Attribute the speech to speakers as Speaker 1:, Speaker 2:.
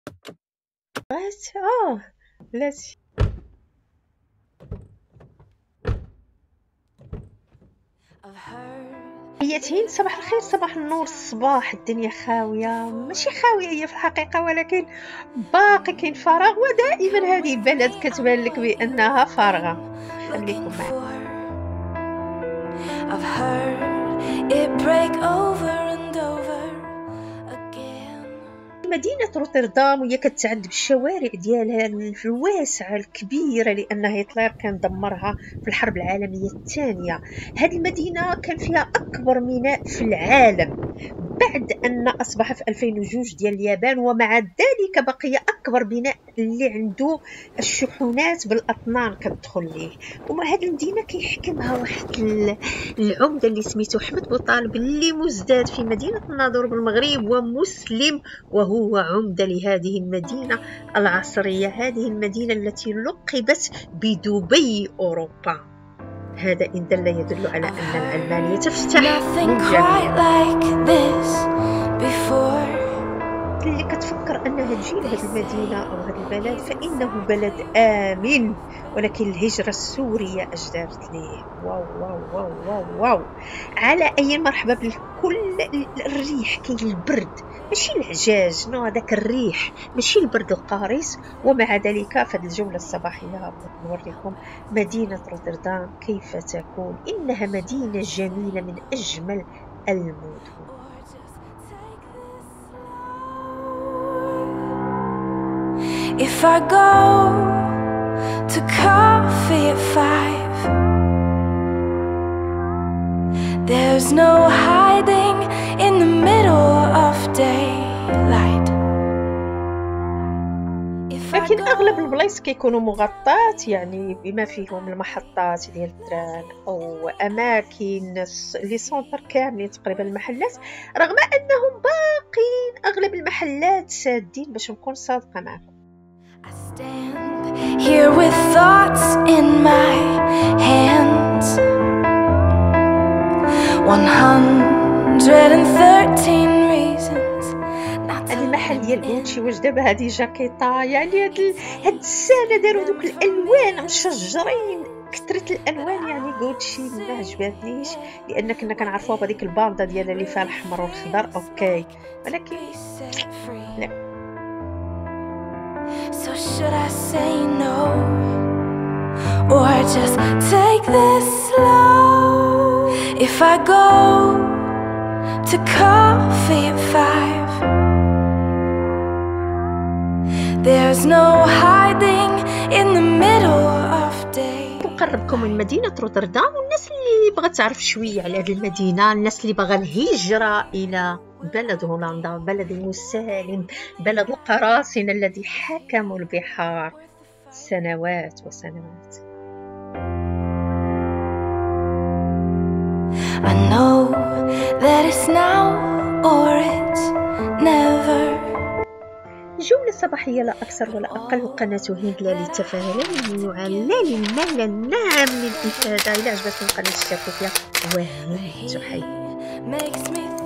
Speaker 1: بس بلاتي ياتين صباح الخير، صباح النور، الصباح. الدنيا خاوية، ماشي خاوية هي في الحقيقة، ولكن باقي كاين فراغ، ودائما هذه البلد كتبان لك بأنها فارغة. خليكم معنا. مدينة روتردام وهي كتعد بالشوارع ديالها الواسعة الكبيرة، لأن هتلر كان دمرها في الحرب العالمية الثانية. هذه المدينة كان فيها أكبر ميناء في العالم بعد أن أصبح في 2002 ديال اليابان، ومع ذلك بقي أكبر بناء اللي عنده الشحنات بالأطنان كتدخل ليه. ومع هذه المدينة كيحكمها واحد العمدة اللي سميتو أحمد بوطالب، اللي مزداد في مدينة الناظور بالمغرب ومسلم، وهو عمدة لهذه المدينة العصرية، هذه المدينة التي لقبت بدبي أوروبا. هذا إن دل يدل على أن العلمانية تفتح اللي كتفكر أنها تجي لهذه المدينة أو هذا البلد فإنه بلد آمن، ولكن الهجرة السورية أجدرت ليه. واو واو واو واو واو. على أي مرحبا بالكل. الريح كاين البرد، ماشي العجاج، هذاك الريح، ماشي البرد القارس. ومع ذلك في هذه الجولة الصباحية بغيت نوريكم مدينة روتردام كيف تكون. إنها مدينة جميلة من أجمل المدن.
Speaker 2: If I go to coffee at 5, there's no hiding in the middle of daylight.
Speaker 1: لكن أغلب البلايص كيكونوا مغطاة، يعني بما فيهم المحطات ديال التران أو أماكن اللي سونتر كاملين تقريبا المحلات، رغم أنهم باقين أغلب المحلات سادين باش نكون صادقة معكم.
Speaker 2: I stand here with thoughts in my hands, 113 reasons.
Speaker 1: هذا المحل ديال غوتشي، واش دابا هذه جاكيطه؟ يعني هاد السنه داروا دوك الالوان مشجرين، كثرت الالوان. يعني غوتشي ما عجبتنيش، لان كنا كنعرفوها بهذيك البالده ديالها اللي فيها الاحمر والخضر، اوكي، ولكن لا.
Speaker 2: So should I say no or just take this slow? If I go to coffee at 5, there's no hiding in the middle of day.
Speaker 1: نقربكم من مدينة روتردام، والناس اللي بغات تعرف شوية على هذه المدينة، الناس اللي بغا الهجرة إلى بلد هولندا، بلد المسالم، بلد القراصنة الذي حكموا البحار سنوات وسنوات.
Speaker 2: I know that it's now or it's never.
Speaker 1: جولة صباحية لا أكثر ولا أقل، قناة هند لا للتفاهة لا للمنوعة لا للمال، نعم للإفادة. إذا عجبتكم القناة اشتركوا فيها وهند تحيي.